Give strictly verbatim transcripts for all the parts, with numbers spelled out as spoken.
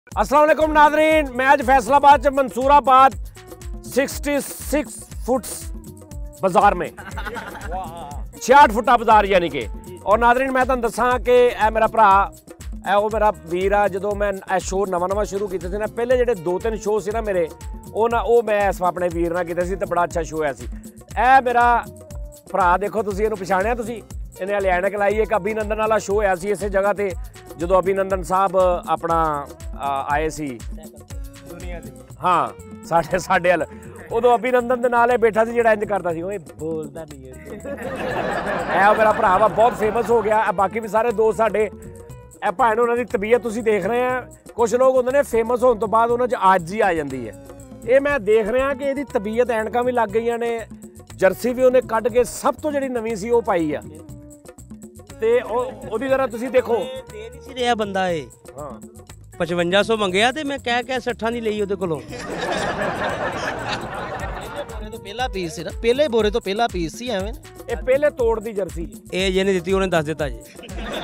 अस्सलाम वालेकुम नाज़रीन, मैं आज फैसलाबाद से मंसूराबाद छियासठ फुट बाजार में छियासठ फुटा बाजार यानी कि और नाज़रीन मैं तुहानू दसां कि ए मेरा भरा ए वो मेरा वीर आ। जो मैं ए शो नवा नवा शुरू किए थे ना, पहले जो दो तीन शो से ना मेरे वो ना वो मैं इस अपने वीर नाल कीते सी ते बड़ा अच्छा शो है सी। ए मेरा भरा देखो तुसीं इहनूं पछाणिया, तुसीं इन्हें हले ऐनक लाई एक अभिनंदन वाला शो है सी इस जगह ते जो अभिनंदन साहब अपना आए सी दुनिया दे हाँ साढ़े साढ़े हल उदों अभिनंदन दे नाल बैठा सी जिहड़ा इंज करदा सी, ओए बोलदा नहीं है। ए मेरा भरा वा बहुत फेमस हो गया। बाकी भी सारे दोस्त साडे ए भाण उन्हां दी तबीयत तुसीं देख रहे हैं। कुछ लोग होंदे ने फेमस होने तो बाद उन्हां च अज ही आ जांदी है। ये मैं देख रहा कि इहदी तबीयत ऐनकां भी लग गईयां ने, जर्सी भी उन्हें कढ के सब तो जिहड़ी नवीं सी वो पाई आ ते ओहदी जरा तुसीं देखो दे नहीं सी रिहा बंदा ए हाँ पचवंजा सौ मंगया ते मैं कह कह सट्ठां दी लई ओहदे कोलों। तो पहला पीस सी ना, पहले बोरे तो पहला पीस सी एवें ये पहले तोड़ दी जर्सी ए ਜਿਹਨੇ ਦਿੱਤੀ ਉਹਨੇ ਦੱਸ ਦਿੱਤਾ ਜੀ।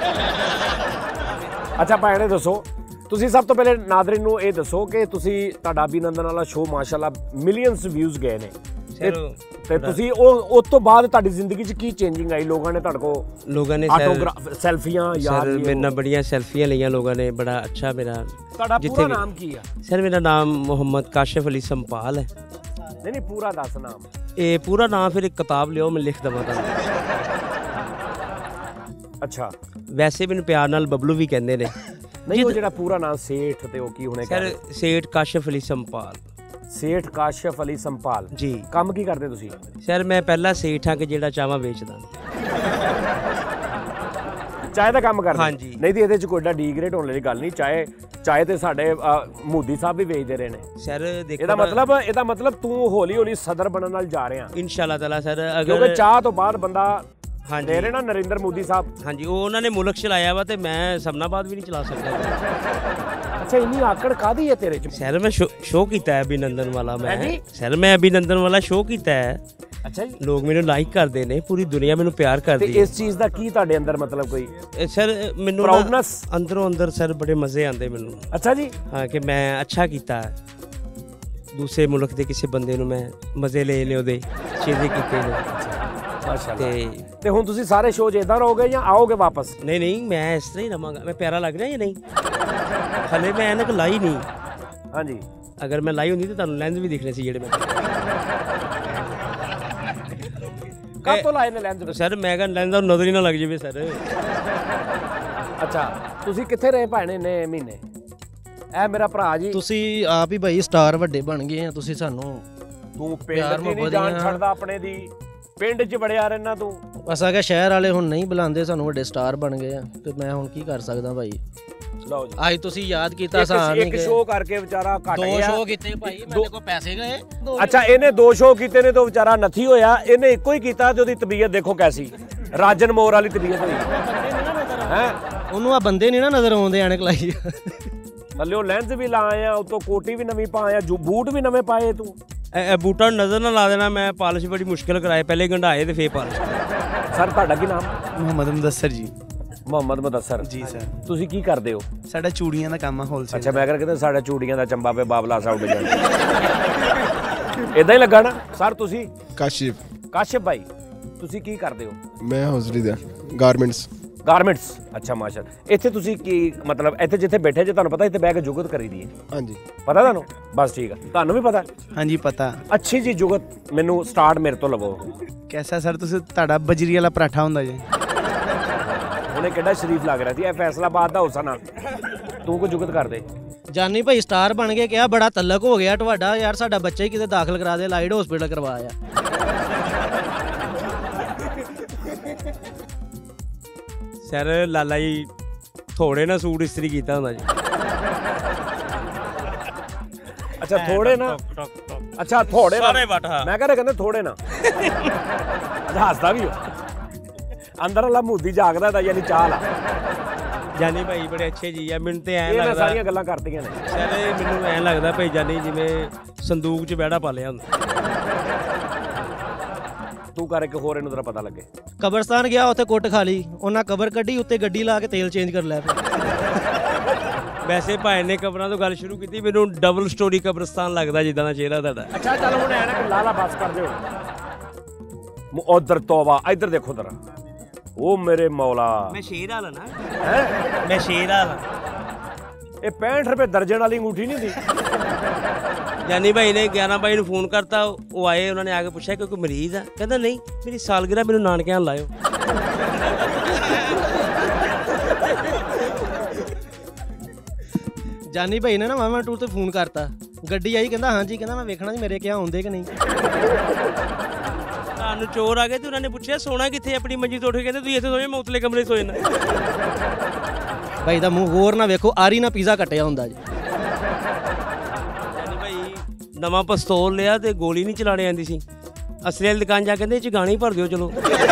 अच्छा भाई दसो तुसीं सब तो पहले नाज़रीन नूं ये दसो कि तुसीं तुहाडा अभिनंदन वाला शो माशाअल्लाह मिलियंस व्यूज़ गए ने ते तुसीं ਉਹ ਉਸ ਤੋਂ ਬਾਅਦ ਤੁਹਾਡੀ ਜ਼ਿੰਦਗੀ 'ਚ ਕੀ ਚੇਂਜਿੰਗ ਆਈ? ਲੋਕਾਂ ਨੇ ਤੁਹਾਡੇ ਕੋਲ ਲੋਕਾਂ ਨੇ ਆਟੋਗ੍ਰਾਫ ਸੈਲਫੀਆਂ ਯਾਰ ਮੇਰੇ ਨਾਲ ਬੜੀਆਂ ਸੈਲਫੀਆਂ ਲਈਆਂ ਲੋਕਾਂ ਨੇ, ਬੜਾ ਅੱਛਾ। ਮੇਰਾ ਤੁਹਾਡਾ ਪੂਰਾ ਨਾਮ ਕੀ ਆ? ਸਰ ਮੇਰਾ ਨਾਮ ਮੁਹੰਮਦ ਕਾਸ਼ਿਫ ਅਲੀ ਸੰਪਾਲ ਹੈ। ਨਹੀਂ ਨਹੀਂ ਪੂਰਾ ਦੱਸ ਨਾਮ। ਇਹ ਪੂਰਾ ਨਾਮ ਫਿਰ ਇੱਕ ਕਿਤਾਬ ਲਿਓ ਮੈਂ ਲਿਖ ਦਵਾਂ ਤੁਹਾਨੂੰ। ਅੱਛਾ ਵੈਸੇ ਮੈਨੂੰ ਪਿਆਰ ਨਾਲ ਬਬਲੂ ਵੀ ਕਹਿੰਦੇ ਨੇ। ਨਹੀਂ ਉਹ ਜਿਹੜਾ ਪੂਰਾ ਨਾਮ ਸੇਠ ਤੇ ਉਹ ਕੀ ਹੋਣੇ? ਸਰ ਸੇਠ ਕਾਸ਼ਿਫ ਅਲੀ ਸੰਪਾਲ। ਸੇਠ ਕਾਸ਼ਿਫ ਅਲੀ ਸੰਪਾਲ ਜੀ। ਕੰਮ ਕੀ ਕਰਦੇ ਤੁਸੀਂ? ਸਰ ਮੈਂ ਪਹਿਲਾ ਸੇਠ ਹਾਂ ਕਿ ਜਿਹੜਾ ਚਾਵਾਂ ਵੇਚਦਾ। ਚਾਹ ਦਾ ਕੰਮ ਕਰਦੇ? ਹਾਂਜੀ। ਨਹੀਂ ਤੇ ਇਹਦੇ ਚ ਕੋਈ ਏਡਾ ਡੀਗ੍ਰੇਡ ਹੋਣ ਵਾਲੀ ਗੱਲ ਨਹੀਂ। ਚਾਹੇ ਚਾਹੇ ਤੇ ਸਾਡੇ ਮੋਦੀ ਸਾਹਿਬ ਵੀ ਵੇਚਦੇ ਰਹੇ ਨੇ। ਸਰ ਦੇਖੋ ਇਹਦਾ ਮਤਲਬ ਇਹਦਾ ਮਤਲਬ ਤੂੰ ਹੌਲੀ ਹੌਲੀ ਸਦਰ ਬਣਨ ਨਾਲ ਜਾ ਰਿਹਾ। ਇਨਸ਼ਾਅੱਲਾ ਤਾਲਾ ਸਰ ਅਗਰ ਕਿਉਂਕਿ ਚਾਹ ਤੋਂ ਬਾਅਦ ਬੰਦਾ ਹਾਂਜੀ ਦੇ ਰਹੇ ਨਾ ਨਰਿੰਦਰ ਮੋਦੀ ਸਾਹਿਬ। ਹਾਂਜੀ ਉਹ ਉਹਨਾਂ ਨੇ ਮੁਲਕ ਚਲਾਇਆ ਵਾ ਤੇ ਮੈਂ ਸਮਨਾਬਾਦ ਵੀ ਨਹੀਂ ਚਲਾ ਸਕਦਾ। ਅੱਛਾ ਇੰਨੀ ਆਕੜ ਕਾਹਦੀ ਹੈ ਤੇਰੇ ਚ? ਸਰ ਮੈਂ ਸ਼ੋਅ ਕੀਤਾ ਹੈ ਅਭਿਨੰਦਨ ਵਾਲਾ। ਮੈਂ ਸਰ ਮੈਂ ਅਭਿਨੰਦਨ ਵਾਲਾ ਸ਼ੋਅ ਕੀਤਾ ਹੈ। ਅੱਛਾ ਜੀ। ਲੋਕ ਮੈਨੂੰ ਲਾਈਕ ਕਰਦੇ ਨੇ, ਪੂਰੀ ਦੁਨੀਆ ਮੈਨੂੰ ਪਿਆਰ ਕਰਦੀ ਹੈ। ਤੇ ਇਸ ਚੀਜ਼ ਦਾ ਕੀ ਤੁਹਾਡੇ ਅੰਦਰ ਮਤਲਬ ਕੋਈ ਸਰ ਮੈਨੂੰ ਪ੍ਰਾਊਡਨੈਸ ਅੰਦਰੋਂ ਅੰਦਰ ਸਰ ਬੜੇ ਮਜ਼ੇ ਆਉਂਦੇ ਮੈਨੂੰ। ਅੱਛਾ ਜੀ। ਹਾਂ ਕਿ ਮੈਂ ਅੱਛਾ ਕੀਤਾ ਹੈ। ਦੂਸਰੇ ਮੁਲਕ ਦੇ ਕਿਸੇ ਬੰਦੇ ਨੂੰ ਮੈਂ ਮਜ਼ੇ ਲੈ ਲਏ ਉਹਦੇ ਚੀਜ਼ੇ ਕੀਤੇ ਨੇ। ਤੇ ਤੇ ਹੁਣ ਤੁਸੀਂ ਸਾਰੇ ਸ਼ੋਅ 'ਚ ਇਦਾਂ ਰਹੋਗੇ ਜਾਂ ਆਓਗੇ ਵਾਪਸ? ਨਹੀਂ ਨਹੀਂ ਮੈਂ ਇਸ ਤਰ੍ਹਾਂ ਹੀ ਰਵਾਂਗਾ। ਮੈਂ ਪਿਆਰਾ ਲੱਗ ਰਿਹਾ ਜਾਂ ਨਹੀਂ? ਹਲੇ ਮੈਂ ਐਨਕ ਲਾਈ ਨਹੀਂ। ਹਾਂਜੀ ਅਗਰ ਮੈਂ ਲਾਈ ਹੁੰਦੀ ਤਾਂ ਤੁਹਾਨੂੰ ਲੈਂਸ ਵੀ ਦਿਖਣੇ ਸੀ ਜਿਹੜੇ ਮੈਂ ਕਦ ਤੋਂ ਲਾਏ ਨੇ ਲੈਂਸ? ਸਰ ਮੈਂ ਕਿਹਾ ਲੈਂਸ ਦਾ ਨਜ਼ਰ ਹੀ ਨਾ ਲੱਗ ਜਾਵੇ ਸਰ। ਅੱਛਾ ਤੁਸੀਂ ਕਿੱਥੇ ਰਹੇ ਭਾਣੇ ਨੇ ਮਹੀਨੇ? ਇਹ ਮੇਰਾ ਭਰਾ ਜੀ ਤੁਸੀਂ ਆਪ ਹੀ ਭਾਈ ਸਟਾਰ ਵੱਡੇ ਬਣ ਗਏ ਆ। ਤੁਸੀਂ ਸਾਨੂੰ ਤੂੰ ਪਿਆਰ ਮੁਹੱਬਤ ਜਾਨ ਛੱਡਦਾ ਆਪਣੇ ਦੀ, ਪਿੰਡ 'ਚ ਵੜਿਆ ਰਹਿਣਾ ਤੂੰ। ਬਸ ਆ ਕਿ ਸ਼ਹਿਰ ਵਾਲੇ ਹੁਣ ਨਹੀਂ ਬੁਲਾਉਂਦੇ ਸਾਨੂੰ, ਵੱਡੇ ਸਟਾਰ ਬਣ ਗਏ ਆ ਤੇ ਮੈਂ ਹੁਣ ਕੀ ਕਰ ਸਕਦਾ ਭਾਈ। ਲਓ ਜੀ ਅੱਜ ਤੁਸੀਂ ਯਾਦ ਕੀਤਾ ਸਾਂ ਇੱਕ ਸ਼ੋਅ ਕਰਕੇ ਵਿਚਾਰਾ ਘਟ ਗਿਆ। ਦੋ ਸ਼ੋਅ ਕੀਤੇ ਭਾਈ, ਮੇਰੇ ਕੋਲ ਪੈਸੇ ਗਏ। ਅੱਛਾ ਇਹਨੇ ਦੋ ਸ਼ੋਅ ਕੀਤੇ ਨੇ ਤਾਂ ਵਿਚਾਰਾ ਨੱਥੀ ਹੋਇਆ। ਇਹਨੇ ਇੱਕੋ ਹੀ ਕੀਤਾ ਤੇ ਉਹਦੀ ਤਬੀਅਤ ਦੇਖੋ ਕੈਸੀ ਰਾਜਨ ਮੋਰ ਵਾਲੀ ਤਬੀਅਤ ਹੋਈ ਹੈ। ਉਹਨੂੰ ਆ ਬੰਦੇ ਨਹੀਂ ਨਾ ਨਜ਼ਰ ਆਉਂਦੇ ਐਨਕ ਲਾਈ। ਥੱਲੇ ਲੈਂਸ ਵੀ ਲਾਏ ਆ, ਉੱਤੋਂ ਕੋਟੀ ਵੀ ਨਵੀਂ ਪਾਇਆ, ਬੂਟ ਵੀ ਨਵੇਂ ਪਾਏ ਤੂੰ। ਬੂਟਾਂ ਨੂੰ ਨਜ਼ਰ ਨਾ ਲਾ ਦੇਣਾ। ਮੈਂ ਪਾਲਿਸ਼ ਬੜੀ ਮੁਸ਼ਕਿਲ ਕਰਾਏ, ਪਹਿਲੇ ਗੰਢਾਏ ਤੇ ਫੇਰ ਪਾਲਿਸ਼। ਸਰ ਤੁਹਾਡਾ ਕੀ ਨਾਮ? ਮੁਹੰਮਦ ਮੁਦੱਸਰ ਜੀ। ਮੁਹੰਮਦ ਮੁਦੱਸਰ ਜੀ ਸਰ। ਤੁਸੀਂ ਕੀ ਕਰਦੇ ਹੋ? ਸਾਡਾ ਚੂੜੀਆਂ ਦਾ ਕੰਮ ਆ ਹੋਲਸੇਲ। ਅੱਛਾ ਮੈਂ ਕਰ ਕਹਿੰਦਾ ਸਾਡਾ ਚੂੜੀਆਂ ਦਾ ਚੰਬਾ ਪੇ ਬਾਬਲਾ ਸਾ ਉੱਡ ਜਾਂਦਾ ਇਦਾਂ ਹੀ ਲੱਗਾ ਨਾ ਸਰ। ਤੁਸੀਂ ਕਾਸ਼ਿਫ ਕਾਸ਼ਿਫ ਭਾਈ ਤੁਸੀਂ ਕੀ ਕਰਦੇ ਹੋ? ਮੈਂ ਹੌਜ਼ਰੀ ਦਾ ਗਾਰਮੈਂਟਸ। ਗਾਰਮੈਂਟਸ ਅੱਛਾ ਮਾਸ਼ਾਅੱਲਾ। ਇੱਥੇ ਤੁਸੀਂ ਕੀ ਮਤਲਬ ਇੱਥੇ ਜਿੱਥੇ ਬੈਠੇ ਜੇ ਤੁਹਾਨੂੰ ਪਤਾ ਇੱਥੇ ਬਹਿ ਕੇ ਜੁਗਤ ਕਰੀ ਦੀ ਹੈ? ਹਾਂਜੀ ਪਤਾ ਤੁਹਾਨੂੰ? ਬਸ ਠੀਕ ਆ। ਤੁਹਾਨੂੰ ਵੀ ਪਤਾ? ਹਾਂਜੀ ਪਤਾ। ਅੱਛੀ ਜੀ ਜੁਗਤ ਮੈਨੂੰ ਸਟਾਰਟ ਮੇਰੇ ਤੋਂ ਲਵੋ। ਕੈਸਾ ਸਰ? ਤੁਸੀਂ ਤੁਹਾਡਾ ਬਜਰੀ ਵਾਲਾ ਪਰਾਠਾ ਹੁੰਦਾ ਜੀ। ਉਹਨੇ ਕਿੱਡਾ ਸ਼ਰੀਫ ਲੱਗ ਰਿਹਾ ਸੀ। ਇਹ ਫੈਸਲਾਬਾਦ ਦਾ ਹੁਸਨ ਆ। ਤੂੰ ਕੋ ਜੁਗਤ ਕਰਦੇ? ਜਾਨੀ ਭਾਈ ਸਟਾਰ ਬਣ ਕੇ ਕਿਹਾ ਬੜਾ ਤਲਕ ਹੋ ਗਿਆ ਤੁਹਾਡਾ ਯਾਰ, ਸਾਡਾ ਬੱਚਾ ਹੀ ਕਿਤੇ ਦਾਖਲ ਕਰਾ ਦੇ, ਲਾਈਡ ਹਸਪੀਟਲ ਕਰਵਾਇਆ। ਸਰ ਲਾਲਾ ਜੀ ਥੋੜੇ ਨਾ ਸੂਟ ਇਸਤਰੀ ਕੀਤਾ ਹੁੰਦਾ ਜੀ। ਅੱਛਾ ਥੋੜੇ ਨਾ। ਅੱਛਾ ਥੋੜੇ ਸਾਰੇ ਵਟ। ਮੈਂ ਕਹਿੰਦਾ ਕਹਿੰਦੇ ਥੋੜੇ ਨਾ। ਹੱਸਦਾ ਵੀ ਹੋ। ਅੰਦਰ ਵਾਲਾ ਮੂਦੀ ਜਾਗਦਾ ਤਾਂ ਯਾਨੀ ਚਾਲ ਆ। ਜਾਨੀ ਭਾਈ ਬੜੇ ਅੱਛੇ ਜੀ ਆ। ਮੈਨੂੰ ਤੇ ਐਂ ਲੱਗਦਾ ਸਾਰੀਆਂ ਗੱਲਾਂ ਕਰਦੀਆਂ ਨੇ ਸਰ। ਮੈਨੂੰ ਐਂ ਲੱਗਦਾ ਭਾਈ ਜਾਨੀ ਜਿਵੇਂ ਸੰਦੂਕ 'ਚ ਬਹਿੜਾ ਪਾ ਲਿਆ ਹੁੰਦਾ। ਤੂੰ ਕਰ ਕੇ ਹੋਰ ਇਹਨੂੰ ਜ਼ਰਾ ਪਤਾ ਲੱਗੇ। ਕਬਰਸਤਾਨ ਗਿਆ, ਉੱਥੇ ਕੁੱਟ ਖਾ ਲਈ ਉਹਨਾਂ, ਕਬਰ ਕੱਢੀ, ਉੱਤੇ ਗੱਡੀ ਲਾ ਕੇ ਤੇਲ ਚੇਂਜ ਕਰ ਲਿਆ। ਵੈਸੇ ਭਾਈ ਨੇ ਕਬਰਾਂ ਤੋਂ ਗੱਲ ਸ਼ੁਰੂ ਕੀਤੀ, ਮੈਨੂੰ ਡਬਲ ਸਟੋਰੀ ਕਬਰਸਤਾਨ ਲੱਗਦਾ ਜਿੱਦਾਂ ਦਾ ਚਿਹਰਾ ਤੁਹਾਡਾ। ਅੱਛਾ ਚੱਲ ਹੁਣ ਐ ਨਾ ਕਿ ਲਾਲਾ ਬਸ ਕਰ ਦਿਓ। ਉਧਰ ਤੋਬਾ, ਇੱਧਰ ਦੇਖੋ ਜ਼ਰਾ। ਉਹ ਮੇਰੇ ਮੌਲਾ, ਮੈਂ ਸ਼ੇਰ ਵਾਲਾ ਨਾ ਹੈ, ਮੈਂ ਸ਼ੇਰ ਵਾਲਾ। ਇਹ ਪੈਂਹਠ ਰੁਪਏ ਦਰਜਨ ਵਾਲੀ ਅੰਗੂਠੀ ਨਹੀਂ ਹੁੰਦੀ। ਜਾਨੀ ਭਾਈ ਨੇ ਗਿਆਰਾਂ ਬਾਈ ਨੂੰ ਫੋਨ ਕਰਤਾ, ਉਹ ਆਏ, ਉਹਨਾਂ ਨੇ ਆ ਕੇ ਪੁੱਛਿਆ ਕਿ ਕੋਈ ਮਰੀਜ਼ ਆ, ਕਹਿੰਦਾ ਨਹੀਂ ਮੇਰੀ ਸਾਲਗਿਰਾ ਮੈਨੂੰ ਨਾਨਕਿਆਂ ਲਾਇਓ। ਜਾਨੀ ਭਾਈ ਨੇ ਨਾ ਮਾਮਾ ਟੂਰ ਤੇ ਫੋਨ ਕਰਤਾ, ਗੱਡੀ ਆਈ, ਕਹਿੰਦਾ ਹਾਂਜੀ, ਕਹਿੰਦਾ ਮੈਂ ਵੇਖਣਾ ਜੀ ਮੇਰੇ ਕਿਹਾ ਆਉਂਦੇ ਕਿ ਨਹੀਂ। ਤੁਹਾਨੂੰ ਚੋਰ ਆ ਗਏ ਤੇ ਉਹਨਾਂ ਨੇ ਪੁੱਛਿਆ ਸੋਣਾ ਕਿੱਥੇ, ਆਪਣੀ ਮੰਜੀ ਤੋਂ ਉੱਠ ਕੇ ਕਹਿੰਦੇ ਤੁਸੀਂ ਇੱਥੇ ਸੋਏ, ਮੈਂ ਉਤਲੇ ਕਮਰੇ ਸੋਏ ਨਾ। ਭਾਈ ਦਾ ਮੂੰਹ ਹੋਰ ਨਾ ਵੇਖੋ, ਆਰੀ ਨਾ ਪੀਜ਼ਾ ਕੱਟਿਆ ਹੁੰਦਾ ਜੀ। ਜਾਨੀ ਭਾਈ ਨਵਾਂ ਪਿਸਤੌਲ ਲਿਆ ਤੇ ਗੋਲੀ ਨਹੀਂ ਚਲਾਣੇ ਆਉਂਦੀ ਸੀ, ਅਸਲੇ ਵਾਲੀ ਦੁਕਾਨ ਜਾ ਕੇ ਕਹਿੰਦੇ ਇਹ 'ਚ ਗਾਣੇ ਹੀ ਭਰ ਦਿਓ ਚਲੋ।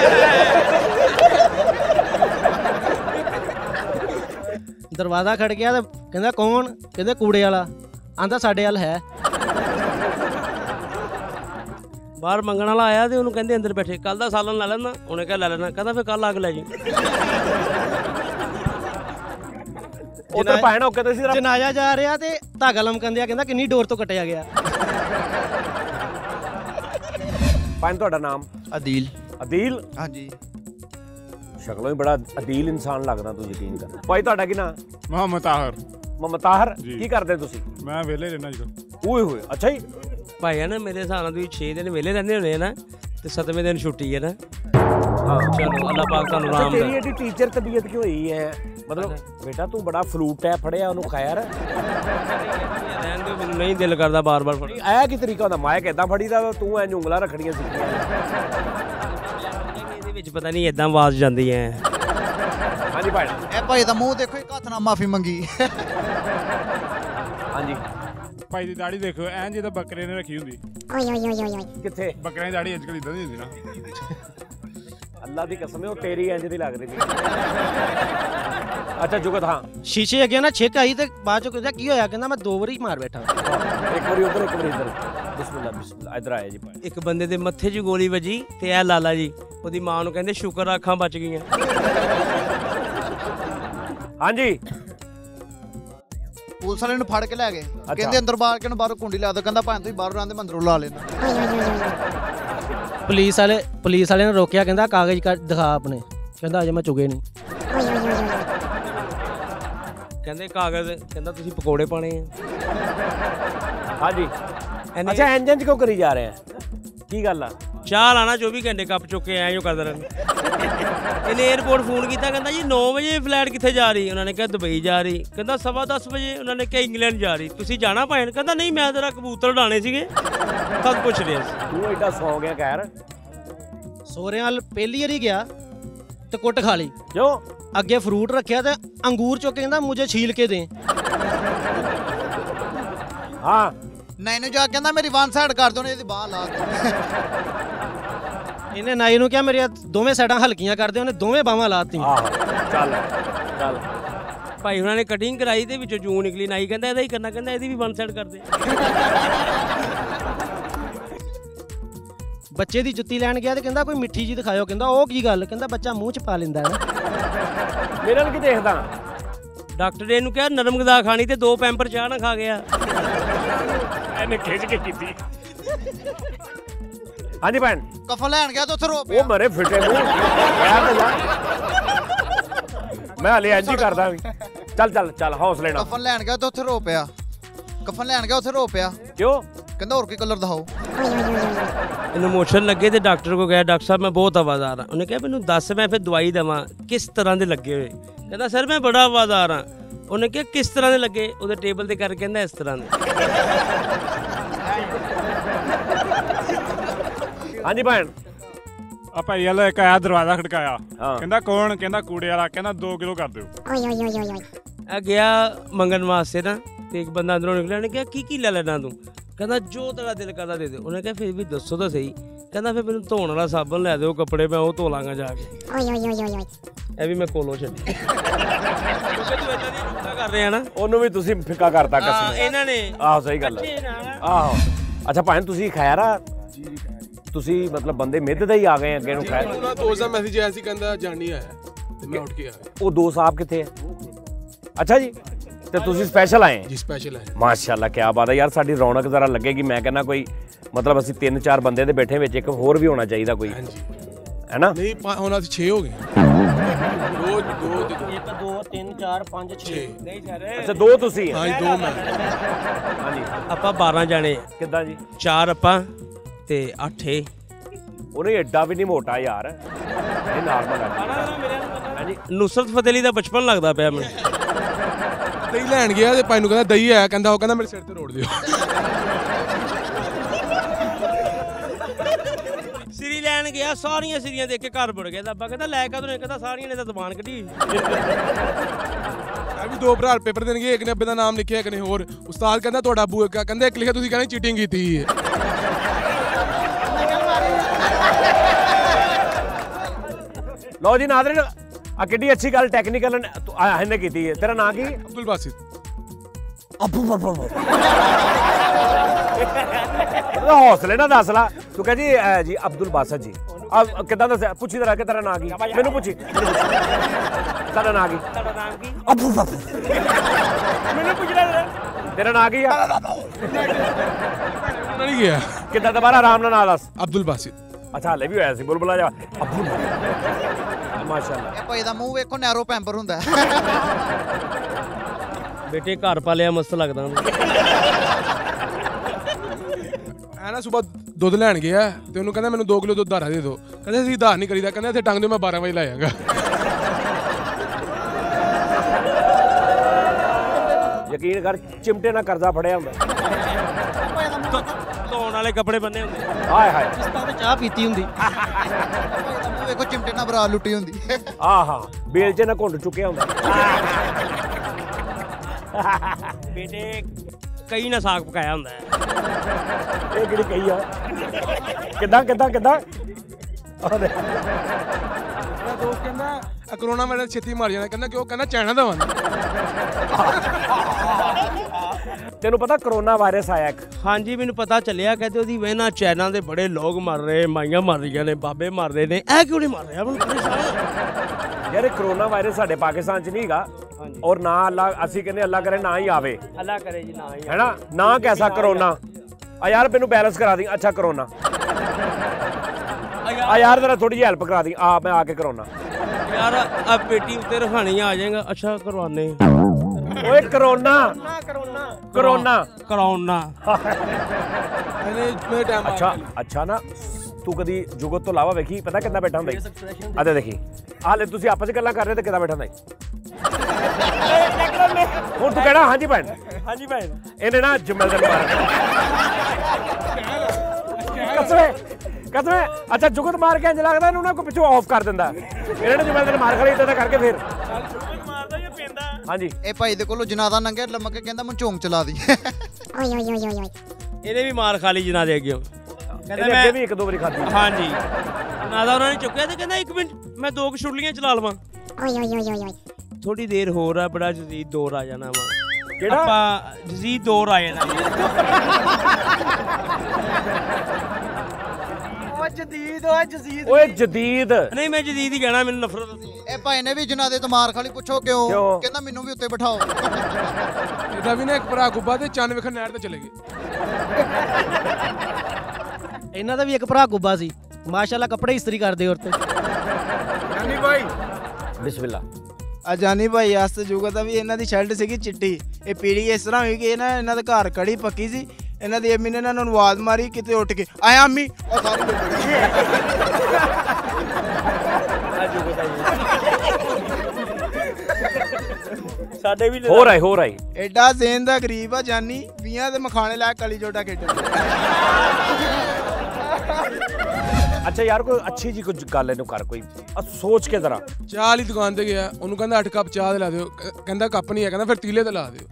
ਦਰਵਾਜ਼ਾ ਖੜ ਗਿਆ ਤੇ ਕਹਿੰਦਾ ਕੌਣ, ਕਹਿੰਦੇ ਕੂੜੇ ਵਾਲਾ, ਆਂਦਾ ਸਾਡੇ ਵੱਲ ਹੈ। ਬਾਹਰ ਮੰਗਣ ਵਾਲਾ ਆਇਆ ਤੇ ਉਹਨੂੰ ਕਹਿੰਦੇ ਅੰਦਰ ਬੈਠੇ ਕੱਲ ਦਾ ਸਾਲਨ ਲੈ ਲੈਣਾ, ਉਹਨੇ ਕਿਹਾ ਲੈ ਲੈਣਾ, ਕਹਿੰਦਾ ਫਿਰ ਕੱਲ ਅੱਗ ਲੈ ਜੀ। ਉਧਰ ਭਾਣ ਹੋ ਕੇ ਤੁਸੀਂ ਜਨਾਜ਼ਾ ਜਾ ਰਿਹਾ ਤੇ ਧਾਗਾ ਲਮਕਣ ਦਿਆ, ਕਹਿੰਦਾ ਕਿੰਨੀ ਡੋਰ ਤੋਂ ਕੱਟਿਆ ਗਿਆ। ਭਾਣ ਤੁਹਾਡਾ ਨਾਮ? ਅਦੀਲ। ਅਦੀਲ? ਹਾਂਜੀ। ਸ਼ਕਲੋਂ ਹੀ ਬੜਾ ਅਦੀਲ ਇਨਸਾਨ ਲੱਗਦਾ, ਤੂੰ ਯਕੀਨ ਕਰ। ਭਾਈ ਤੁਹਾਡਾ ਕੀ ਨਾਮ? ਮੁਹੰਮਦ ਤਾਹਰ। ਮੁਹੰਮਦ ਤਾਹਰ, ਕੀ ਕਰਦੇ ਤੁਸੀਂ? ਮੈਂ ਵਿਹਲੇ ਰਹਿਣਾ ਜੀ। ਓਏ ਹੋਏ, ਅੱਛਾ ਜੀ। ਭਾਈ ਆ ਨਾ ਮੇਰੇ ਹਿਸਾਬ ਨਾਲ ਤੁਸੀਂ ਛੇ ਦਿਨ ਵਿਹਲੇ ਰਹਿੰਦੇ ਹੋਣੇ ਨਾ, ਤੇ ਸੱਤਵੇਂ ਦਿਨ ਛੁੱਟੀ ਹੈ ਨਾ। ਹਾਂ ਚਲੋ ਅੱਲਾਹ ਪਾਕ ਤੁਹਾਨੂੰ ਰਾਮ ਦੇ। ਤੇਰੀ ਐਡੀ ਟੀਚਰ ਤਬੀਅਤ ਕਿਉਂ ਹੋਈ ਹੈ? ਮਤਲਬ ਬੇਟਾ ਤੂੰ ਬੜਾ ਫਲੂਟ ਹੈ, ਫੜਿਆ ਉਹਨੂੰ ਖੈਰ ਰਹਿਣ ਦਿਓ, ਮੈਨੂੰ ਨਹੀਂ ਦਿਲ ਕਰਦਾ ਬਾਰ ਬਾਰ ਫੜ। ਆਇਆ ਕੀ ਤਰੀਕਾ ਹੁੰਦਾ? ਮਾਇਕ ਏਦਾਂ ਫੜੀਦਾ, ਤੂੰ ਐ ਉਂਗਲਾਂ ਰੱਖਣੀਆਂ ਸਿੱਖੀਆਂ। ਇਹਦੇ ਵਿੱਚ ਪਤਾ ਨਹੀਂ ਏਦਾਂ ਆਵਾਜ਼ ਜਾਂਦੀ ਹੈ। ਹਾਂਜੀ ਭਾਈ। ਇਹ ਭਾਈ ਦਾ ਮੂੰਹ ਦੇਖੋ, ਇੱਕ ਹੱਥ ਨਾਲ ਮਾਫੀ ਮੰਗੀ। ਹਾਂਜੀ ਭਾਈ ਦੀ ਦਾੜੀ ਦੇਖੋ, ਐਂ ਜਿੱਦਾਂ ਬੱਕਰੇ ਨੇ ਰੱਖੀ ਹੁੰਦੀ। ਓਏ ਓਏ ਓਏ ਓਏ, ਕਿੱਥੇ? ਬੱਕਰਿਆਂ ਦੀ ਦਾੜੀ ਅੱਜ ਕੱਲ੍ਹ ਇਦਾਂ ਦੀ ਹੁੰਦੀ ਨਾ। ਅੱਲਾ ਦੀ ਕਸਮ ਹੈ, ਉਹ ਤੇਰੀ ਇੰਜ ਦੀ ਲੱਗ ਰਹੀ ਸੀ। ਅੱਛਾ ਜੁਗਤ, ਹਾਂ। ਸ਼ੀਸ਼ੇ ਅੱਗੇ ਨਾ ਛਿੱਕ ਆਈ ਤੇ ਬਾਅਦ ਚੋਂ ਕਹਿੰਦਾ ਕੀ ਹੋਇਆ, ਕਹਿੰਦਾ ਮੈਂ ਦੋ ਵਾਰੀ ਮਾਰ ਬੈਠਾ। ਇੱਕ ਵਾਰੀ ਉਧਰ, ਇੱਕ ਵਾਰੀ ਇੱਧਰ। ਬਿਸਮਿਲ੍ਲਾ ਬਿਸਮਿਲ੍ਲਾ, ਇੱਧਰ ਆਇਆ ਜੀ ਭਾਈ। ਇੱਕ ਬੰਦੇ ਦੇ ਮੱਥੇ 'ਚ ਗੋਲੀ ਵੱਜੀ ਤੇ ਇਹ ਲਾਲਾ ਜੀ ਉਹਦੀ ਮਾਂ ਨੂੰ ਕਹਿੰਦੇ ਸ਼ੁਕਰ ਆ ਅੱਖਾਂ ਬਚ ਗਈਆਂ। ਹਾਂਜੀ। ਪੁਲਿਸ ਵਾਲੇ ਨੂੰ ਫੜ ਕੇ ਲੈ ਗਏ, ਕਹਿੰਦੇ ਅੰਦਰ ਬਾਹਰ ਕੇ ਬਾਹਰੋਂ ਕੁੰਡੀ ਲਾ ਦੋ, ਕਹਿੰਦਾ ਭਾਂ ਤੁਸੀਂ ਬਾਹਰੋਂ ਆਂਦੇ ਅੰਦਰੋਂ ਲਾ ਲੈਣਾ। ਪੁਲਿਸ ਵਾਲੇ ਪੁਲਿਸ ਵਾਲੇ ਨੇ ਰੋਕਿਆ, ਕਹਿੰਦਾ ਕਾਗਜ਼ ਦਿਖਾ ਆਪਣੇ, ਕਹਿੰਦਾ ਅਜੇ ਮੈਂ ਚੁਗੇ ਨਹੀਂ। ਕਹਿੰਦੇ ਕਾਗਜ਼, ਕਹਿੰਦਾ ਤੁਸੀਂ ਪਕੌੜੇ ਪਾਣੇ ਆ। ਹਾਂਜੀ। ਅੱਛਾ ਇੰਜਨ 'ਚ ਕਿਉਂ ਕਰੀ ਜਾ ਰਹੇ ਆ? ਕੀ ਗੱਲ ਆ? ਚਾਹ ਲਾਣਾ ਚੌਵੀ ਘੰਟੇ ਕੱਪ ਚੁੱਕ ਕੇ ਐਂ ਜੋ ਕਰਦਾ ਰਹਿੰਦਾ। ਇਹਨੇ 에ਅਰਪੋਰਟ ਫੋਨ ਕੀਤਾ, ਕਹਿੰਦਾ ਜੀ ਨੌ ਵਜੇ ਫਲਾਈਟ ਕਿੱਥੇ ਜਾ ਰਹੀ? ਉਹਨਾਂ ਨੇ ਕਿਹਾ ਦੁਬਈ ਜਾ ਰਹੀ। ਕਹਿੰਦਾ ਸਵਾ ਦਸ ਵਜੇ, ਉਹਨਾਂ ਨੇ ਕਿਹਾ ਇੰਗਲੈਂਡ ਜਾ ਰਹੀ। ਤੁਸੀਂ ਜਾਣਾ ਭੈਣ? ਕਹਿੰਦਾ ਨਹੀਂ ਮੈਂ ਜਰਾ ਕਬੂਤਰ ਉਡਾਣੇ ਸੀਗੇ, ਤਦ ਪੁੱਛ ਰਿਹਾ ਸੀ। ਤੂੰ ਐਡਾ ਸੌ ਗਿਆ ਕਹਿਰ। ਸੋਹਰਿਆਂ ਵੱਲ ਪਹਿਲੀ ਵਾਰੀ ਗਿਆ ਤੇ ਕੁੱਟ ਖਾ ਲਈ। ਕਿਉਂ? ਅੱਗੇ ਫਰੂਟ ਰੱਖਿਆ ਤੇ ਅੰਗੂਰ ਚੁੱਕ ਕੇ ਕਹਿੰਦਾ ਮੁਝੇ ਛੀਲ ਕੇ ਦੇ। ਹਾਂ। ਨਹੀਂ ਨੂੰ ਜਾ ਕਹਿੰਦਾ ਮੇਰੀ ਵਨ ਸਾਈਡ ਕਰ ਦੋ, ਇਹਦੀ ਬਾਹ ਲਾ ਦੋ। ਇਹਨੇ ਨਾਈ ਨੂੰ ਕਿਹਾ ਮੇਰੀਆਂ ਦੋਵੇਂ ਸਾਈਡਾਂ ਹਲਕੀਆਂ ਕਰ ਦੇ, ਉਹਨੇ ਦੋਵੇਂ ਬਾਹਾਂ ਲਾਤੀਆਂ। ਆਹੋ ਚੱਲ ਚੱਲ। ਭਾਈ ਉਹਨਾਂ ਨੇ ਕਟਿੰਗ ਕਰਾਈ ਤੇ ਵਿੱਚੋਂ ਜੂੰ ਨਿਕਲੀ। ਨਾਈ ਕਹਿੰਦਾ ਇਹਦਾ ਹੀ ਕਰਨਾ, ਕਹਿੰਦਾ ਇਹਦੀ ਵੀ ਵਨ ਸਾਈਡ ਕਰ ਦੇ। ਬੱਚੇ ਦੀ ਜੁੱਤੀ ਲੈਣ ਗਿਆ ਤੇ ਕਹਿੰਦਾ ਕੋਈ ਮਿੱਠੀ ਜੀ ਦਿਖਾਇਓ, ਕਹਿੰਦਾ ਉਹ ਕੀ ਗੱਲ? ਕਹਿੰਦਾ ਬੱਚਾ ਮੂੰਹ 'ਚ ਪਾ ਲੈਂਦਾ ਨਾ। ਮੇਰੇ ਨਾਲ ਕੀ ਦੇਖਦਾ? ਡਾਕਟਰ ਨੇ ਇਹਨੂੰ ਕਿਹਾ ਨਰਮ ਗਦਾ ਖਾਣੀ ਤੇ ਦੋ ਪੈਂਪਰ ਚਾਹ ਨਾ ਖਾ ਗਿਆ। ਇਹਨੇ ਖਿੱਚ ਕੇ ਕੀਤੀ। ਹਾਂਜੀ ਭੈਣ। ਕਫਨ ਲੈਣ ਗਿਆ ਤੇ ਉੱਥੇ ਰੋ ਪਿਆ। ਉਹ ਮਰੇ ਫਿੱਟੇ ਮੂੰਹ। ਮੈਂ ਹਲੇ ਇੰਜ ਹੀ ਕਰਦਾ ਵੀ। ਚੱਲ ਚੱਲ ਚੱਲ ਹੌਸਲੇ ਨਾਲ। ਕਫਨ ਲੈਣ ਗਿਆ ਤੇ ਉੱਥੇ ਰੋ ਪਿਆ। ਕਫਨ ਲੈਣ ਗਿਆ ਉੱਥੇ ਰੋ ਪਿਆ। ਕਿਉਂ? ਕਹਿੰਦਾ ਹੋਰ ਕੀ ਕਲਰ ਦਿਖਾਓ। ਇਹਨੂੰ ਮੋਸ਼ਨ ਲੱਗੇ ਤੇ ਡਾਕਟਰ ਕੋਲ ਗਿਆ, ਡਾਕਟਰ ਸਾਹਿਬ ਮੈਂ ਬਹੁਤ ਆਵਾਜ਼ਾਰ ਹਾਂ। ਉਹਨੇ ਕਿਹਾ ਮੈਨੂੰ ਦੱਸ ਮੈਂ ਫਿਰ ਦਵਾਈ ਦੇਵਾਂ, ਕਿਸ ਤਰ੍ਹਾਂ ਦੇ ਲੱਗੇ ਹੋਏ? ਕਹਿੰਦਾ ਸਰ ਮੈਂ ਬੜਾ ਆਵਾਜ਼ਾਰ ਹਾਂ। ਉਹਨੇ ਕਿਹਾ ਕਿਸ ਤਰ੍ਹਾਂ ਦੇ ਲੱਗੇ? ਉਹਦੇ ਟੇਬਲ ਤੇ ਕਰਕੇ ਕਹਿੰਦਾ ਇਸ ਤਰ੍ਹਾਂ ਦੇ। ਹਾਂਜੀ ਭੈਣ। ਆ ਭਾਈ ਵਾਲਾ ਇੱਕ ਆਇਆ, ਦਰਵਾਜ਼ਾ ਖੜਕਾਇਆ, ਕਹਿੰਦਾ ਕੌਣ? ਕਹਿੰਦਾ ਕੂੜੇ ਵਾਲਾ। ਕਹਿੰਦਾ ਦੋ ਕਿਲੋ ਕਰ ਦਿਓ। ਆ ਗਿਆ ਮੰਗਣ ਵਾਸਤੇ ਨਾ, ਤੇ ਇੱਕ ਬੰਦਾ ਅੰਦਰੋਂ ਨਿਕਲਿਆ। ਉਹਨੇ ਕਿਹਾ ਕੀ ਕੀ ਲੈ ਲੈਣਾ ਤੂੰ? ਕਹਿੰਦਾ ਜੋ ਤੇਰਾ ਦਿਲ ਕਰਦਾ ਦੇ ਦੇ। ਉਹਨੇ ਕਿਹਾ ਫਿਰ ਵੀ ਦੱਸੋ ਤਾਂ ਸਹੀ। ਕਹਿੰਦਾ ਫਿਰ ਮੈਨੂੰ ਧੋਣ ਵਾਲਾ ਸਾਬਣ ਲੈ ਦਿਓ, ਕੱਪੜੇ ਮੈਂ ਉਹ ਧੋ ਲਾਂਗਾ ਜਾ ਕੇ। ਇਹ ਵੀ ਮੈਂ ਕੋਲੋਂ ਛੱਡੀ। ਕਰ ਰਹੇ ਆ ਨਾ, ਉਹਨੂੰ ਵੀ ਤੁਸੀਂ ਫਿੱਕਾ ਕਰਤਾ ਕਸਮ। ਇਹਨਾਂ ਨੇ। ਆਹੋ ਸਹੀ ਗੱਲ ਹੈ। ਆਹੋ ਅੱਛਾ ਭੈਣ ਤੁਸੀਂ ਖੈਰ ਆ? ਤੁਸੀਂ ਮਤਲਬ ਬੰਦੇ ਮਿੱਧ ਦੇ ਹੀ ਆ ਗਏ ਅੱਗੇ ਨੂੰ? ਖੈਰ ਉਹਨਾਂ ਦੋਸਤ ਦਾ ਮੈਸੇਜ ਆਇਆ ਸੀ, ਕਹਿੰਦਾ ਜਾਣੀ ਆਇਆ ਤੇ ਮੈਂ ਉੱਠ ਕੇ ਆ ਗਿਆ। ਉਹ ਦੋਸਤ ਆਪ ਕਿੱਥੇ ਹੈ? ਅੱਛਾ ਜੀ। ਤੇ ਤੁਸੀਂ ਸਪੈਸ਼ਲ ਆਏ ਜੀ ਸਪੈਸ਼ਲ ਹੈ ਮਾਸ਼ਾਅੱਲਾ ਕੀ ਬਾਤ ਹੈ ਯਾਰ ਸਾਡੀ ਰੌਣਕ ਜ਼ਰਾ ਲੱਗੇਗੀ ਮੈਂ ਕਹਿੰਦਾ ਕੋਈ ਮਤਲਬ ਅਸੀਂ ਤਿੰਨ ਚਾਰ ਬੰਦੇ ਦੇ ਬੈਠੇ ਵਿੱਚ ਇੱਕ ਹੋਰ ਵੀ ਹੋਣਾ ਚਾਹੀਦਾ ਕੋਈ ਹਾਂਜੀ ਹੈ ਨਾ ਨਹੀਂ ਹੁਣ ਅਸੀਂ ਛੇ ਹੋ ਗਏ ਦੋ ਦੋ ਇੱਕ ਦੋ ਤਿੰਨ ਚਾਰ ਪੰਜ ਛੇ ਨਹੀਂ ਸਰ ਅੱਛਾ ਦੋ ਤੁਸੀਂ ਹਾਂ ਜੀ ਦੋ ਮੈਂ ਹਾਂਜੀ ਆਪਾਂ ਬਾਰਾਂ ਜਾਣੇ ਕਿੱਦਾਂ ਜੀ ਚਾਰ ਆਪਾਂ ਤੇ ਅੱਠ ਏ ਉਹਨੇ ਐਡਾ ਵੀ ਨਹੀਂ ਮੋਟਾ ਯਾਰ ਇਹ ਨਾਰਮਲ ਹੈ ਹਾਂਜੀ ਨੁਸਰਤ ਫਤਿਹ ਅਲੀ ਦਾ ਬਚਪਨ ਲੱਗਦਾ ਪਿਆ ਮੈਨੂੰ ਦਹੀਂ ਲੈਣ ਗਿਆ ਤੇ ਭਾਈ ਨੂੰ ਕਹਿੰਦਾ ਦਹੀਂ ਆਇਆ ਕਹਿੰਦਾ ਉਹ ਕਹਿੰਦਾ ਮੇਰੇ ਸਿਰ ਤੇ ਰੋੜ ਦਿਓ ਸਿਰੀ ਲੈਣ ਗਿਆ ਸਾਰੀਆਂ ਸਿਰੀਆਂ ਦੇਖ ਕੇ ਘਰ ਮੁੜ ਗਿਆ ਅੱਬਾ ਕਹਿੰਦਾ ਲੈ ਕਦੋਂ ਨੇ ਕਹਿੰਦਾ ਸਾਰੀਆਂ ਨੇ ਤਾਂ ਜ਼ਬਾਨ ਕੱਢੀ ਇਹ ਵੀ ਦੋ ਭਰਾ ਪੇਪਰ ਦੇਣਗੇ ਇੱਕ ਨੇ ਅੱਬੇ ਦਾ ਨਾਮ ਲਿਖਿਆ ਇੱਕ ਨੇ ਹੋਰ ਉਸਤਾਦ ਕਹਿੰਦਾ ਤੁਹਾਡਾ ਅੱਬੂ ਕਹਿੰਦਾ ਇੱਕ ਲਿਖਿਆ ਤੁਸੀਂ ਕਹਿੰਦੇ ਚੀਟਿੰਗ ਕੀਤੀ ਹੈ ਲਓ ਜੀ ਨਾਜ਼ਰੀਨ ਆ ਕਿੱਡੀ ਅੱਛੀ ਗੱਲ ਟੈਕਨੀਕਲ ਇਹਨੇ ਕੀਤੀ ਹੈ ਤੇਰਾ ਨਾਂ ਕੀ ਅਬਦੁਲ ਬਾਸਿਤ ਅੱਬੂ ਬੱਬੂ ਹੌਸਲੇ ਨਾਲ ਦੱਸ ਲਾ ਤੂੰ ਕਹ ਜੀ ਜੀ ਅਬਦੁਲ ਬਾਸਤ ਜੀ ਆ ਕਿੱਦਾਂ ਦੱਸਿਆ ਪੁੱਛੀ ਤੇਰਾ ਕਿ ਤੇਰਾ ਨਾਂ ਕੀ ਮੈਨੂੰ ਪੁੱਛੀ ਤੇਰਾ ਨਾਂ ਕੀ ਤੁਹਾਡਾ ਨਾਮ ਕੀ ਅੱਬੂ ਬੱਬੂ ਮੈਨੂੰ ਪੁੱਛਣਾ ਤੇਰਾ ਨਾਂ ਕੀ ਆ ਨਹੀਂ ਗਿਆ ਕਿੱਦਾਂ ਦੁਬਾਰਾ ਆਰਾਮ ਨਾਲ ਨਾਂ ਦੱਸ ਅਬਦੁਲ ਬਾਸਿਤ ਅੱਛਾ ਹਲੇ ਵੀ ਹੋਇਆ ਸੀ ਬੁਲਬੁਲਾ ਜਾ ਅੱਬੂ ਮਾਸ਼ਾਅੱਲਾ ਇਹ ਭਾਈ ਦਾ ਮੂੰਹ ਵੇਖੋ ਨੈਰੋ ਪੈਂਪਰ ਹੁੰਦਾ ਬੇਟੇ ਘਰ ਪਾਲਿਆ ਮਸਤ ਲੱਗਦਾ ਐ ਨਾ ਸਵੇਰ ਦੁੱਧ ਲੈਣ ਗਿਆ ਤੇ ਉਹਨੂੰ ਕਹਿੰਦਾ ਮੈਨੂੰ ਦੋ ਕਿਲੋ ਦੁੱਧ ਧਾਰਾ ਦੇ ਦਿਓ ਕਹਿੰਦੇ ਅਸੀਂ ਧਾਰ ਨਹੀਂ ਕਰੀਦਾ ਕਹਿੰਦਾ ਇੱਥੇ ਟੰਗ ਦਿਓ ਮੈਂ ਬਾਰਾਂ ਵਜੇ ਲੈ ਜਾਵਾਂਗਾ ਯਕੀਨ ਕਰ ਚਿਮਟੇ ਨਾਲ ਕਰਜ਼ਾ ਫੜਿਆ ਹੁੰਦਾ ਧੋਣ ਵਾਲੇ ਕੱਪੜੇ ਬੰਨੇ ਹੁੰਦੇ ਹਾਏ ਹਾਏ ਜਿਸ ਤਾਂ ਚਾਹ ਪੀਤੀ ਹੁੰਦੀ ਮੂੰਹ ਵੇਖੋ ਚਿਮਟੇ ਨਾਲ ਬਰਾ ਲੁੱਟੀ ਹੁੰਦੀ ਆਹਾ ਬੇਲਚੇ ਨਾਲ ਘੁੰਡ ਚੁੱਕਿਆ ਹੁੰਦਾ ਬੇਟੇ ਕਈ ਨਾ ਸਾਗ ਪਕਾਇਆ ਹੁੰਦਾ ਇਹ ਕਿਹੜੀ ਕਹੀ ਆ ਕਿੱਦਾਂ ਕਿੱਦਾਂ ਕਿੱਦਾਂ ਮੇਰਾ ਦੋਸਤ ਕਹਿੰਦਾ ਕਰੋਨਾ ਵਾਇਰਸ ਛੇਤੀ ਮਾਰ ਜਾਣਾ ਕਹਿੰਦਾ ਕਿਉਂ ਕਹਿੰਦਾ ਚਾਈਨਾ ਦਾ ਵੰਨ ਤੈਨੂੰ ਪਤਾ ਕਰੋਨਾ ਵਾਇਰਸ ਆਇਆ ਇੱਕ ਹਾਂਜੀ ਮੈਨੂੰ ਪਤਾ ਚੱਲਿਆ ਕਹਿੰਦੇ ਉਹਦੀ ਵਜ੍ਹਾ ਚਾਈਨਾ ਦੇ ਬੜੇ ਲੋਕ ਮਰ ਰਹੇ ਮਾਈਆਂ ਮਰ ਰਹੀਆਂ ਨੇ ਬਾਬੇ ਮਰ ਰਹੇ ਨੇ ਇਹ ਕਿਉਂ ਨਹੀਂ ਮਰ ਰਿਹਾ ਮੈਨੂੰ ਪਰੇਸ਼ਾਨ ਯਾਰ ਇਹ ਕਰੋਨਾ ਵਾਇਰਸ ਸਾਡੇ ਪਾਕਿਸਤਾਨ 'ਚ ਨਹੀਂ ਹੈਗਾ ਔਰ ਨਾ ਅੱਲਾ ਅਸੀਂ ਕਹਿੰਦੇ ਅੱਲਾ ਕਰੇ ਨਾ ਹੀ ਆਵੇ ਅੱਲਾ ਕਰੇ ਜੀ ਨਾ ਹੀ ਹੈਨਾ ਨਾ ਕੈਸਾ ਕਰੋਨਾ ਆ ਯਾਰ ਮੈਨੂੰ ਬੈਲੈਂਸ ਕਰਾ ਦੀ ਅੱਛਾ ਕਰੋਨਾ ਆ ਯਾਰ ਜਰਾ ਥੋੜੀ ਜਿਹੀ ਹੈਲਪ ਕਰਾ ਦੀ ਆ ਮੈਂ ਆ ਕੇ ਕਰੋਨਾ ਯਾਰ ਆ ਪੇਟੀ ਉੱਤੇ ਰਖਾਣੀਆਂ ਆ ਜਾਏਗਾ ਅੱਛਾ ਕਰਵਾਨੇ ਓਏ ਕਰੋਨਾ ਕਰੋਨਾ ਕਰੋਨਾ ਕਰਾਉਣਾ ਇਹਨੇ ਮੇਰੇ ਟਾਈਮ ਅੱਛਾ ਅੱਛਾ ਨਾ ਤੂੰ ਕਦੀ ਜੁਗਤ ਤੋਂ ਇਲਾਵਾ ਵੇਖੀ ਪਤਾ ਕਿੱਦਾਂ ਬੈਠਾ ਹੁੰਦਾ ਆ ਤੇ ਦੇਖੀ ਹਾਲੇ ਤੁਸੀਂ ਆਪਸ ਚ ਗੱਲਾਂ ਕਰ ਰਹੇ ਤੇ ਕਿੱਦਾਂ ਬੈਠਾ ਹੁੰਦਾ ਹੁਣ ਤੂੰ ਕਹਿਣਾ ਹਾਂਜੀ ਭੈਣ ਹਾਂਜੀ ਭੈਣ ਇਹਨੇ ਨਾ ਜਮਲ ਦੇ ਮਾਰ ਕਸਵੇ ਕਸਵੇ ਅੱਛਾ ਜੁਗਤ ਮਾਰ ਕੇ ਇੰਜ ਲੱਗਦਾ ਇਹਨੂੰ ਨਾ ਕੋਈ ਪਿੱਛੋਂ ਆਫ ਕਰ ਦਿੰਦਾ ਇਹਨੇ ਜਮਲ ਦੇ ਮਾਰ ਖੜੀ ਇਦਾਂ ਕਰਕੇ ਫਿਰ ਮਾਰਦਾ ਜਾਂ ਪੈਂਦਾ ਹਾਂਜੀ ਇਹ ਭਾਈ ਦੇ ਕੋਲੋਂ ਜਨਾਦਾ ਨੰਗੇ ਲੰਮਕ ਕੇ ਕਹਿੰਦਾ ਮੈਨੂੰ ਝੋਂਕ ਚਲਾ ਦੀ ਓਏ ਓਏ ਓਏ ਓਏ ਇਹਨੇ ਵੀ ਮਾਰ ਖਾ ਲਈ ਜਨਾ ਦੇ ਅੱਗੇ ਕਹਿੰਦਾ ਅੱਗੇ ਵੀ ਇੱਕ ਦੋ ਵਾਰੀ ਖਾਧੀ ਹਾਂਜੀ ਨਾਦਾ ਉਹਨਾਂ ਨੇ ਚੁੱਕਿਆ ਤੇ ਕਹਿੰਦਾ ਇੱਕ ਮਿੰਟ ਮੈਂ ਦੋ ਕੁ ਛੁੱਟਲੀਆਂ ਚਲਾ ਲਵਾਂ ਓਏ ਓਏ ਓਏ ਓਏ ਥੋੜੀ ਦੇਰ ਹੋਰ ਆ ਬੜਾ ਜਦੀਦ ਦੌਰ ਆ ਜਾਣਾ ਵਾ ਕਿਹੜਾ ਆਪਾਂ ਜਦੀਦ ਦੌਰ ਆ ਜਾਣਾ ਓ ਜਦੀਦ ਓ ਜਦੀਦ ਓਏ ਜਦੀਦ ਨਹੀਂ ਮੈਂ ਜਦੀਦ ਹੀ ਕਹਿਣਾ ਮੈਨੂੰ ਨਫ਼ਰਤ ਆਉਂਦੀ ਇਹ ਭਾਈ ਨੇ ਵੀ ਜਨਾਦੇ ਤੋਂ ਮਾਰ ਖਾਲੀ ਪੁੱਛੋ ਕਿਉਂ ਕਿਉਂ? ਕਹਿੰਦਾ ਮੈਨੂੰ ਵੀ ਉੱਤੇ ਬਿਠਾਓ ਇਹਦਾ ਵੀ ਨਾ ਇੱਕ ਭਰਾ ਗੁੱਬਾ ਤੇ ਚੰਨ ਵੇਖਣ ਨਹਿਰ ਤੇ ਚਲੇ ਗਏ ਇਹਨਾਂ ਦਾ ਵੀ ਇੱਕ ਭਰਾ ਗੁੱਬਾ ਸੀ ਮਾਸ਼ਾਅੱਲਾ ਕੱਪੜੇ ਇਸਤਰੀ ਕਰਦੇ ਔਰ ਤੇ ਜਾਨੀ ਭਾਈ ਬਿਸਮਿਲ੍ਲਾ ਆ ਜਾਨੀ ਭਾਈ ਆਸਤੇ ਜੁਗਤ ਵੀ ਇਹਨਾਂ ਦੀ ਸ਼ਰਟ ਸੀਗੀ ਚਿੱਟੀ ਇਹ ਪੀੜੀ ਇਸ ਤਰ੍ਹਾਂ ਹੋਈ ਕਿ ਇਹ ਨਾ ਇਹਨਾਂ ਦੇ ਘਰ ਕੜੀ ਪੱਕੀ ਸੀ ਇਹਨਾਂ ਦੀ ਅੰਮੀ ਨੇ ਇਹਨਾਂ ਨੂੰ ਆਵਾਜ਼ ਮਾਰੀ ਕਿਤੇ ਉੱਠ ਕੇ ਆਇਆ ਅੰਮੀ ਉਹ ਸਾਰੀ ਸਾਡੇ ਵੀ ਹੋਰ ਆਏ ਹੋਰ ਆਏ ਐਡਾ ਜ਼ੇਨ ਦਾ ਗਰੀਬ ਆ ਜਾਨੀ ਵੀਆਂ ਦੇ ਮਖਾਣੇ ਲੈ ਕਲੀ ਜੋਟਾ ਖੇਡਣ ਅੱਛਾ ਯਾਰ ਕੋਈ ਅੱਛੀ ਜੀ ਕੁਝ ਗੱਲ ਇਹਨੂੰ ਕਰ ਕੋਈ ਆ ਸੋਚ ਕੇ ਜ਼ਰਾ ਚਾਹ ਵਾਲੀ ਦੁਕਾਨ ਤੇ ਗਿਆ ਉਹਨੂੰ ਕਹਿੰਦਾ ਅੱਠ ਕੱਪ ਚਾਹ ਦੇ ਲਾ ਦਿਓ ਕ- ਕਹਿੰਦਾ ਕੱਪ ਨਹੀਂ ਹੈ ਕਹਿੰਦਾ ਫਿਰ ਤੀਲੇ ਤੇ ਲਾ ਦਿਓ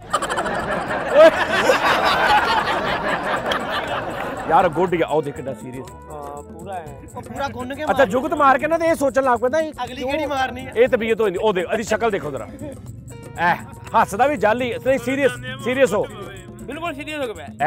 ਯਾਰ ਗੁੱਡ ਆ ਉਹ ਦੇਖ ਕਿੱਡਾ ਸੀਰੀਅਸ ਹਾਂ ਪੂਰਾ ਹੈ ਪੂਰਾ ਗੁੰਨ ਕੇ ਅੱਛਾ ਜੁਗਤ ਮਾਰ ਕੇ ਨਾ ਤੇ ਇਹ ਸੋਚਣ ਲੱਗ ਪੈਂਦਾ ਇਹ ਅਗਲੀ ਕਿਹੜੀ ਮਾਰਨੀ ਹੈ ਇਹ ਤਬੀਅਤ ਹੋ ਜਾਂਦੀ ਉਹ ਦੇਖ ਇਹਦੀ ਸ਼ਕਲ ਦੇਖੋ ਜ਼ਰਾ ਐ ਹੱਸਦਾ ਵੀ ਜਾਲੀ ਨਹੀਂ ਸੀਰੀਅਸ ਸੀਰੀਅਸ ਹੋ ਬਿਲਕੁਲ ਸੀਰੀਅਸ ਹੋ ਗਿਆ ਐ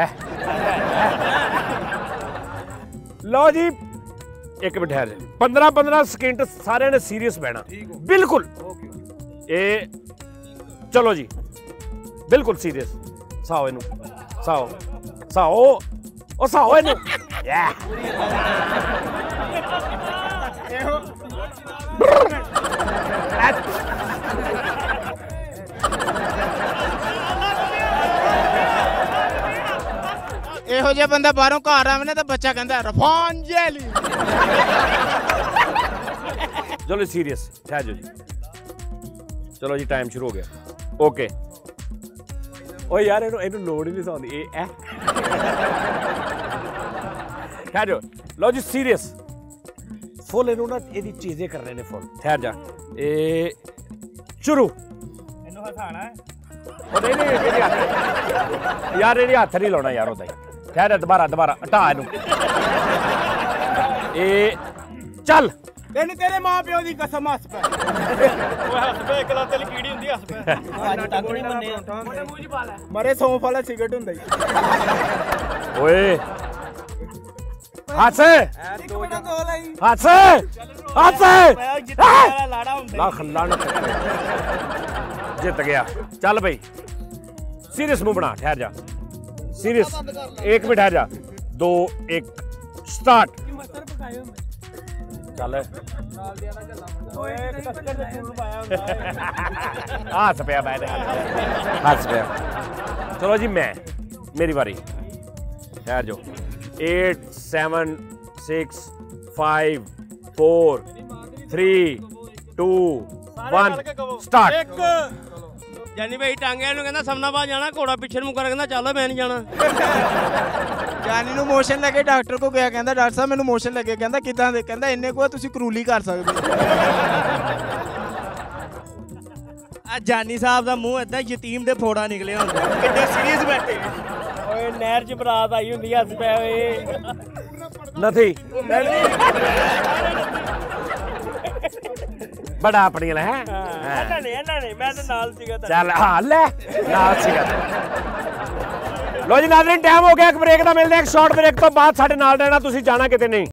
ਲਓ ਜੀ ਇੱਕ ਮਿੰਟ ਠਹਿਰ ਜਾ ਪੰਦਰਾਂ ਪੰਦਰਾਂ ਸਕਿੰਟ ਸਾਰਿਆਂ ਨੇ ਸੀਰੀਅਸ ਬਹਿਣਾ ਬਿਲਕੁਲ ਇਹ ਚਲੋ ਜੀ बिल्कुल सीरियस साओ इनू साओ साओ ओ साओ इनू या ਇਹੋ ਜਿਹਾ ਬੰਦਾ ਬਾਹਰੋਂ ਘਰ ਆਵੇ ਨਾ ਤਾਂ ਬੱਚਾ ਕਹਿੰਦਾ ਰਫਾਨ ਜੈਲੀ। चलो सीरियस ठहर जाओ जी। चलो जी टाइम शुरू हो गया। ओके ओ यार ਇਹਨੂੰ ਇਹਨੂੰ ਲੋੜ ਹੀ ਨਹੀਂ ਸੌਂਦੀ ਇਹ ਐ ਠਹਿਰ ਜਾਓ। ਲਓ ਜੀ ਸੀਰੀਅਸ ਫੁੱਲ ਇਹਨੂੰ ਨਾ ਇਹਦੀ ਚੀਜ਼ੇ ਕਰਨੇ ਨੇ ਫੁੱਲ। ਠਹਿਰ ਜਾ ਇਹ ਸ਼ੁਰੂ। ਇਹਨੂੰ ਹਸਾਣਾ ਹੈ ਉਹ ਨਹੀਂ ਨਹੀਂ ਇਹਦੇ ਹੱਥ ਯਾਰ ਇਹਦੇ ਹੱਥ ਨਹੀਂ ਲਾਉਣਾ ਯਾਰ ਉਹਦਾ ਹੀ। ਠਹਿਰ ਜਾ ਦੁਬਾਰਾ ਦੁਬਾਰਾ ਹਟਾ ਇਹਨੂੰ ਇਹ ਚੱਲ। ਤੈਨੂੰ ਤੇਰੇ ਮਾਂ ਪਿਓ ਦੀ ਕਸਮ ਹੱਸ ਪੈ ਓਏ ਹੱਸ ਪੈ ਇਕਲਾ ਤੇਲ ਕੀੜੀ ਹੁੰਦੀ ਹੱਸ ਪੈ ਅੱਜ ਤੱਕ ਨਹੀਂ ਮੰਨੇ ਮੋਟੇ ਮੂੰਹ ਚ ਪਾ ਲੈ ਮਰੇ ਸੌਂਫ ਵਾਲਾ ਸਿਗਰਟ ਹੁੰਦਾ ਹੀ ਓਏ ਹੱਸ ਇੱਕ ਮਿੰਟ ਦੋ ਲਈ ਹੱਸ ਹੱਸ ਜਿੱਤ ਵਾਲਾ ਲਾੜਾ ਹੁੰਦਾ ਲੱਖ ਲਣ ਜਿੱਤ ਗਿਆ। ਚੱਲ ਬਈ सीरियस मुंह बना। ठहर जा सीरियस एक मिनट ठहर जा दो एक स्टार्ट। चल हस पे हस पे चलो जी मैं मेरी बारी। ठहर जाओ eight seven six five four three two one start. ਜਾਨੀ ਭਾਈ ਟਾਂਗਿਆਂ ਨੂੰ ਕਹਿੰਦਾ ਸਮਨਾਬਾਦ ਜਾਣਾ ਘੋੜਾ ਪਿੱਛੇ ਨੂੰ ਕਰ ਕਹਿੰਦਾ ਚੱਲ ਮੈਂ ਨਹੀਂ ਜਾਣਾ। ਜਾਨੀ ਨੂੰ ਮੋਸ਼ਨ ਲੱਗੇ ਡਾਕਟਰ ਕੋ ਗਿਆ ਕਹਿੰਦਾ ਡਾਕਟਰ ਸਾਹਿਬ ਮੈਨੂੰ ਮੋਸ਼ਨ ਲੱਗੇ ਕਹਿੰਦਾ ਕਿਦਾਂ ਦੇ ਕਹਿੰਦਾ ਇੰਨੇ ਕੋ ਤੁਸੀਂ ਕਰੂਲੀ ਕਰ ਸਕਦੇ ਹੋ। ਆ ਜਾਨੀ ਸਾਹਿਬ ਦਾ ਮੂੰਹ ਏਦਾਂ ਯਤੀਮ ਦੇ ਫੋੜਾ ਨਿਕਲਿਆ ਹੁੰਦਾ ਕਿੱਡੇ ਸੀਰੀਅਸ ਬੈਠੇ ਓਏ ਨਹਿਰ ਚ ਬਰਾਤ ਆਈ ਹੁੰਦੀ ਹੱਸ ਪਿਆ ਓਏ नहीं बड़ा अपनी है ਇਹਨਾਂ ਨੇ ਇਹਨਾਂ ਨੇ ਮੈਂ ਤਾਂ ਨਾਲ ਸੀਗਾ चल हाँ ले नाल सीगा। लो जी नाज़रीन टाइम हो गया एक ब्रेक का मिलते हैं एक शॉर्ट ब्रेक तो बाद साढ़े नाल रहना तुसी जाना किते नहीं।